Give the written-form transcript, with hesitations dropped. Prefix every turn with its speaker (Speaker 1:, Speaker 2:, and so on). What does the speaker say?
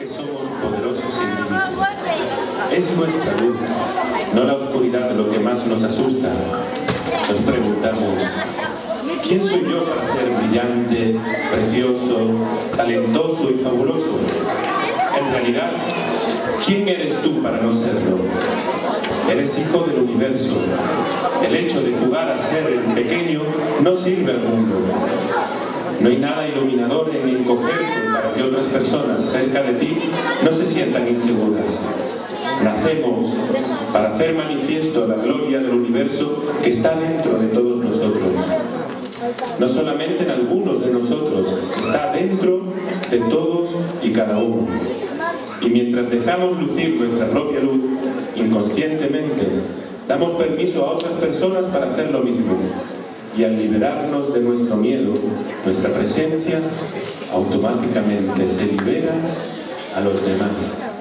Speaker 1: que somos poderosos sin límite. Es nuestra luz, no la oscuridad de lo que más nos asusta. Nos preguntamos, ¿quién soy yo para ser brillante, precioso, talentoso y fabuloso? En realidad, ¿quién eres tú para no serlo? Eres hijo del universo. El hecho de jugar a ser el pequeño no sirve al mundo. No hay nada iluminador en encogerte para que otras personas cerca de ti no se sientan inseguras. Nacemos para hacer manifiesto la gloria del universo que está dentro de todos nosotros. No solamente en algunos de nosotros, está dentro de todos y cada uno. Y mientras dejamos lucir nuestra propia luz, inconscientemente, damos permiso a otras personas para hacer lo mismo. Y al liberarnos de nuestro miedo, nuestra presencia automáticamente se libera a los demás.